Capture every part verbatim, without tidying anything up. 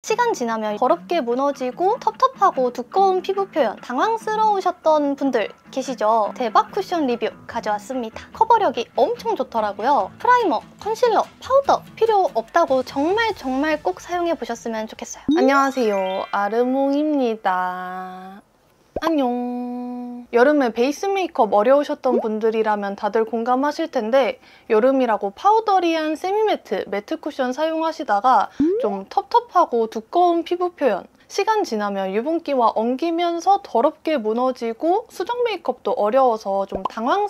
시간 지나면 더럽게 무너지고 텁텁하고 두꺼운 피부 표현 당황스러우셨던 분들 계시죠? 대박 쿠션 리뷰 가져왔습니다. 커버력이 엄청 좋더라고요. 프라이머, 컨실러, 파우더 필요 없다고 정말 정말 꼭 사용해 보셨으면 좋겠어요. 안녕하세요, 아르몽입니다. 안녕. 여름에 베이스 메이크업 어려우셨던 분들이라면 다들 공감하실 텐데, 여름이라고 파우더리한 세미매트, 매트 쿠션 사용하시다가 좀 텁텁하고 두꺼운 피부 표현, 시간 지나면 유분기와 엉기면서 더럽게 무너지고 수정 메이크업도 어려워서 좀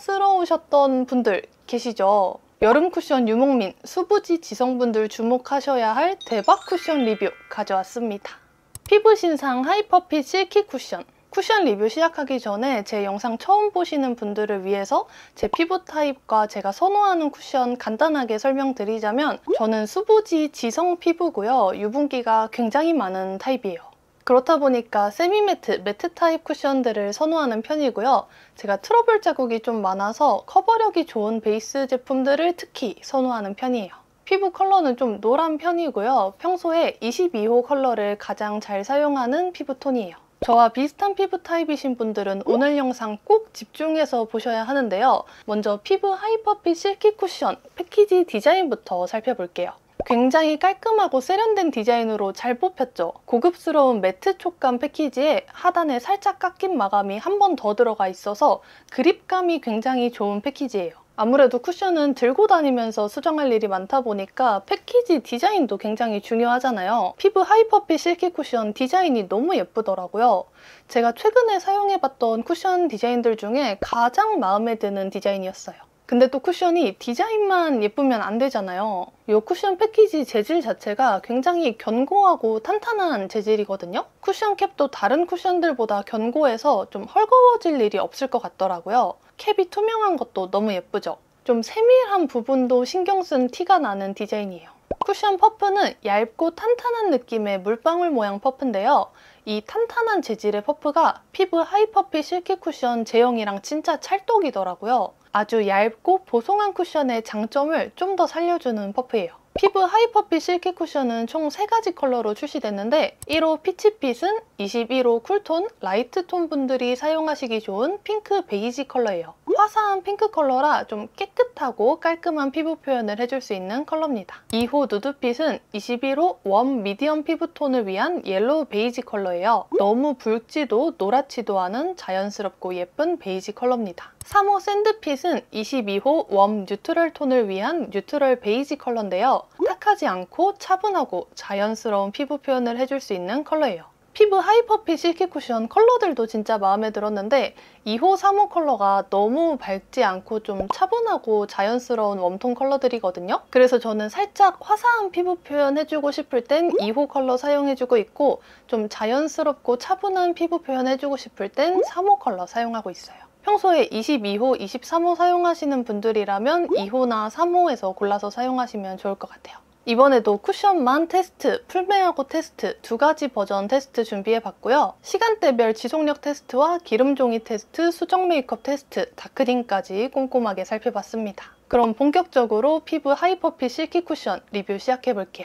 당황스러우셨던 분들 계시죠? 여름 쿠션 유목민, 수부지 지성분들 주목하셔야 할 대박 쿠션 리뷰 가져왔습니다. 피부 신상 하이퍼핏 실키 쿠션. 쿠션 리뷰 시작하기 전에 제 영상 처음 보시는 분들을 위해서 제 피부 타입과 제가 선호하는 쿠션 간단하게 설명드리자면, 저는 수부지 지성 피부고요. 유분기가 굉장히 많은 타입이에요. 그렇다 보니까 세미매트, 매트 타입 쿠션들을 선호하는 편이고요. 제가 트러블 자국이 좀 많아서 커버력이 좋은 베이스 제품들을 특히 선호하는 편이에요. 피부 컬러는 좀 노란 편이고요. 평소에 이십이 호 컬러를 가장 잘 사용하는 피부톤이에요. 저와 비슷한 피부 타입이신 분들은 오늘 영상 꼭 집중해서 보셔야 하는데요. 먼저 피부 하이퍼핏 실키 쿠션 패키지 디자인부터 살펴볼게요. 굉장히 깔끔하고 세련된 디자인으로 잘 뽑혔죠. 고급스러운 매트 촉감 패키지에 하단에 살짝 깎인 마감이 한 번 더 들어가 있어서 그립감이 굉장히 좋은 패키지예요. 아무래도 쿠션은 들고 다니면서 수정할 일이 많다 보니까 패키지 디자인도 굉장히 중요하잖아요. 피부 하이퍼핏 실키 쿠션 디자인이 너무 예쁘더라고요. 제가 최근에 사용해봤던 쿠션 디자인들 중에 가장 마음에 드는 디자인이었어요. 근데 또 쿠션이 디자인만 예쁘면 안 되잖아요. 이 쿠션 패키지 재질 자체가 굉장히 견고하고 탄탄한 재질이거든요. 쿠션 캡도 다른 쿠션들보다 견고해서 좀 헐거워질 일이 없을 것 같더라고요. 캡이 투명한 것도 너무 예쁘죠? 좀 세밀한 부분도 신경 쓴 티가 나는 디자인이에요. 쿠션 퍼프는 얇고 탄탄한 느낌의 물방울 모양 퍼프인데요. 이 탄탄한 재질의 퍼프가 피부 하이퍼핏 실키 쿠션 제형이랑 진짜 찰떡이더라고요. 아주 얇고 보송한 쿠션의 장점을 좀 더 살려주는 퍼프예요. 피부 하이퍼핏 실키 쿠션은 총 세 가지 컬러로 출시됐는데, 일 호 피치핏은 이십일 호 쿨톤, 라이트톤 분들이 사용하시기 좋은 핑크 베이지 컬러예요. 화사한 핑크 컬러라 좀 깨끗하고 깔끔한 피부 표현을 해줄 수 있는 컬러입니다. 이 호 누드핏은 이십일 호 웜 미디엄 피부톤을 위한 옐로우 베이지 컬러예요. 너무 붉지도 노랗지도 않은 자연스럽고 예쁜 베이지 컬러입니다. 삼 호 샌드핏은 이십이 호 웜 뉴트럴 톤을 위한 뉴트럴 베이지 컬러인데요. 탁하지 않고 차분하고 자연스러운 피부 표현을 해줄 수 있는 컬러예요. 피부 하이퍼핏 실키 쿠션 컬러들도 진짜 마음에 들었는데, 이 호, 삼 호 컬러가 너무 밝지 않고 좀 차분하고 자연스러운 웜톤 컬러들이거든요. 그래서 저는 살짝 화사한 피부 표현 해주고 싶을 땐 이 호 컬러 사용해주고 있고, 좀 자연스럽고 차분한 피부 표현 해주고 싶을 땐 삼 호 컬러 사용하고 있어요. 평소에 이십이 호, 이십삼 호 사용하시는 분들이라면 이 호나 삼 호에서 골라서 사용하시면 좋을 것 같아요. 이번에도 쿠션만 테스트, 풀메하고 테스트 두 가지 버전 테스트 준비해봤고요. 시간대별 지속력 테스트와 기름종이 테스트, 수정 메이크업 테스트, 다크딩까지 꼼꼼하게 살펴봤습니다. 그럼 본격적으로 피부 하이퍼핏 실키 쿠션 리뷰 시작해볼게요.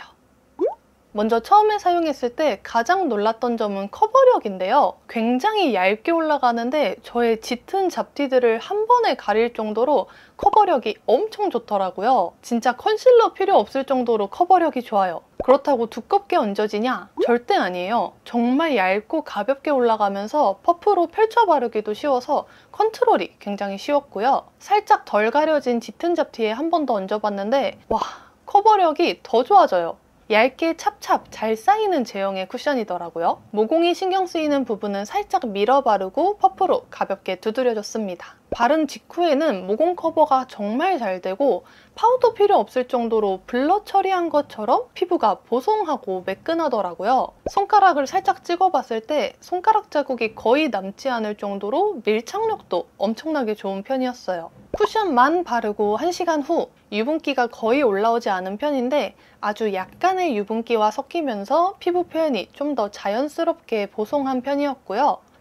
먼저 처음에 사용했을 때 가장 놀랐던 점은 커버력인데요. 굉장히 얇게 올라가는데 저의 짙은 잡티들을 한 번에 가릴 정도로 커버력이 엄청 좋더라고요. 진짜 컨실러 필요 없을 정도로 커버력이 좋아요. 그렇다고 두껍게 얹어지냐? 절대 아니에요. 정말 얇고 가볍게 올라가면서 퍼프로 펼쳐 바르기도 쉬워서 컨트롤이 굉장히 쉬웠고요. 살짝 덜 가려진 짙은 잡티에 한 번 더 얹어봤는데 와, 커버력이 더 좋아져요. 얇게 찹찹 잘 쌓이는 제형의 쿠션이더라고요. 모공이 신경 쓰이는 부분은 살짝 밀어 바르고 퍼프로 가볍게 두드려줬습니다. 바른 직후에는 모공 커버가 정말 잘 되고 파우더 필요 없을 정도로 블러 처리한 것처럼 피부가 보송하고 매끈하더라고요. 손가락을 살짝 찍어봤을 때 손가락 자국이 거의 남지 않을 정도로 밀착력도 엄청나게 좋은 편이었어요. 쿠션만 바르고 한 시간 후 유분기가 거의 올라오지 않은 편인데 아주 약간의 유분기와 섞이면서 피부 표현이 좀 더 자연스럽게 보송한 편이었고요.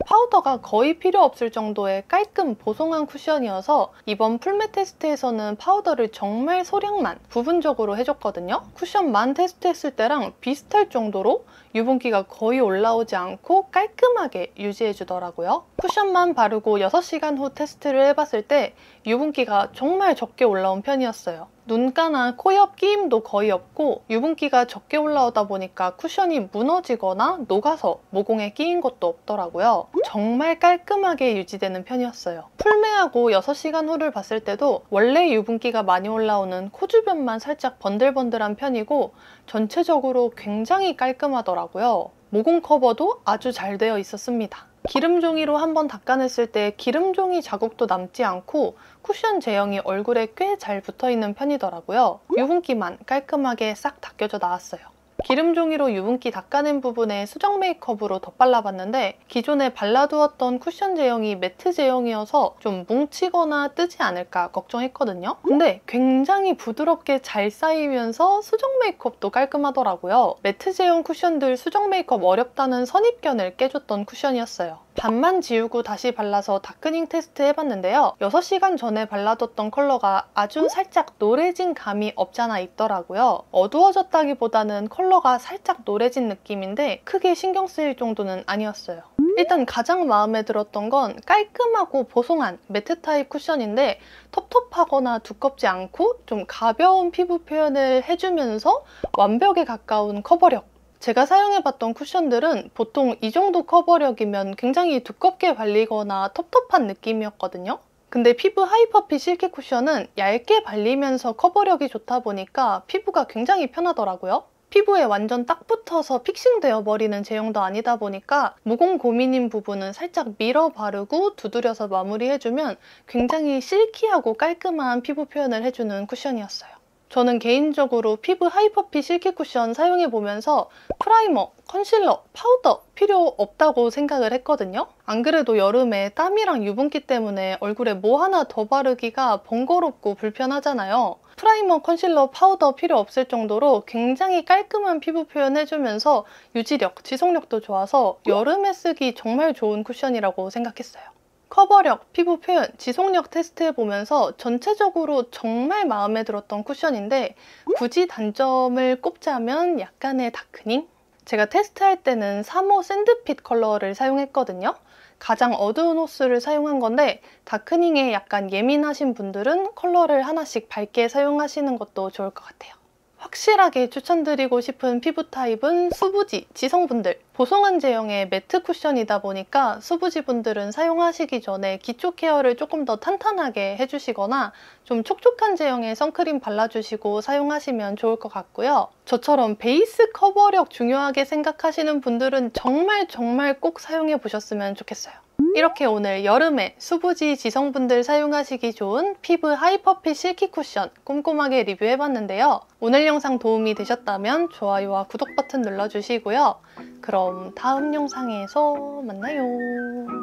파우더가 거의 필요 없을 정도의 깔끔 보송한 쿠션이어서 이번 풀맷 테스트에서는 파우더를 정말 소량만 부분적으로 해줬거든요. 쿠션만 테스트했을 때랑 비슷할 정도로 유분기가 거의 올라오지 않고 깔끔하게 유지해주더라고요. 쿠션만 바르고 여섯 시간 후 테스트를 해봤을 때 유분기가 정말 적게 올라온 편이었어요. 눈가나 코 옆 끼임도 거의 없고 유분기가 적게 올라오다 보니까 쿠션이 무너지거나 녹아서 모공에 끼인 것도 없더라고요. 정말 깔끔하게 유지되는 편이었어요. 풀매하고 여섯 시간 후를 봤을 때도 원래 유분기가 많이 올라오는 코 주변만 살짝 번들번들한 편이고 전체적으로 굉장히 깔끔하더라고요. 모공 커버도 아주 잘 되어 있었습니다. 기름종이로 한번 닦아냈을 때 기름종이 자국도 남지 않고 쿠션 제형이 얼굴에 꽤 잘 붙어있는 편이더라고요. 유분기만 깔끔하게 싹 닦여져 나왔어요. 기름종이로 유분기 닦아낸 부분에 수정 메이크업으로 덧발라봤는데 기존에 발라두었던 쿠션 제형이 매트 제형이어서 좀 뭉치거나 뜨지 않을까 걱정했거든요. 근데 굉장히 부드럽게 잘 쌓이면서 수정 메이크업도 깔끔하더라고요. 매트 제형 쿠션들 수정 메이크업 어렵다는 선입견을 깨줬던 쿠션이었어요. 반만 지우고 다시 발라서 다크닝 테스트 해봤는데요. 여섯 시간 전에 발라뒀던 컬러가 아주 살짝 노래진 감이 없잖아 있더라고요. 어두워졌다기보다는 컬러가 살짝 노래진 느낌인데 크게 신경 쓰일 정도는 아니었어요. 일단 가장 마음에 들었던 건 깔끔하고 보송한 매트 타입 쿠션인데 텁텁하거나 두껍지 않고 좀 가벼운 피부 표현을 해주면서 완벽에 가까운 커버력. 제가 사용해봤던 쿠션들은 보통 이 정도 커버력이면 굉장히 두껍게 발리거나 텁텁한 느낌이었거든요. 근데 피부 하이퍼피 실키 쿠션은 얇게 발리면서 커버력이 좋다 보니까 피부가 굉장히 편하더라고요. 피부에 완전 딱 붙어서 픽싱되어 버리는 제형도 아니다 보니까 모공 고민인 부분은 살짝 밀어 바르고 두드려서 마무리해주면 굉장히 실키하고 깔끔한 피부 표현을 해주는 쿠션이었어요. 저는 개인적으로 피부 하이퍼피 실키 쿠션 사용해보면서 프라이머, 컨실러, 파우더 필요 없다고 생각을 했거든요. 안 그래도 여름에 땀이랑 유분기 때문에 얼굴에 뭐 하나 더 바르기가 번거롭고 불편하잖아요. 프라이머, 컨실러, 파우더 필요 없을 정도로 굉장히 깔끔한 피부 표현 해주면서 유지력, 지속력도 좋아서 여름에 쓰기 정말 좋은 쿠션이라고 생각했어요. 커버력, 피부 표현, 지속력 테스트해보면서 전체적으로 정말 마음에 들었던 쿠션인데 굳이 단점을 꼽자면 약간의 다크닝? 제가 테스트할 때는 삼 호 샌드핏 컬러를 사용했거든요. 가장 어두운 호스를 사용한 건데 다크닝에 약간 예민하신 분들은 컬러를 하나씩 밝게 사용하시는 것도 좋을 것 같아요. 확실하게 추천드리고 싶은 피부 타입은 수부지, 지성분들. 보송한 제형의 매트 쿠션이다 보니까 수부지 분들은 사용하시기 전에 기초 케어를 조금 더 탄탄하게 해주시거나 좀 촉촉한 제형의 선크림 발라주시고 사용하시면 좋을 것 같고요. 저처럼 베이스 커버력 중요하게 생각하시는 분들은 정말 정말 꼭 사용해 보셨으면 좋겠어요. 이렇게 오늘 여름에 수부지 지성분들 사용하시기 좋은 피부 하이퍼피 실키 쿠션 꼼꼼하게 리뷰해봤는데요. 오늘 영상 도움이 되셨다면 좋아요와 구독 버튼 눌러주시고요. 그럼 다음 영상에서 만나요.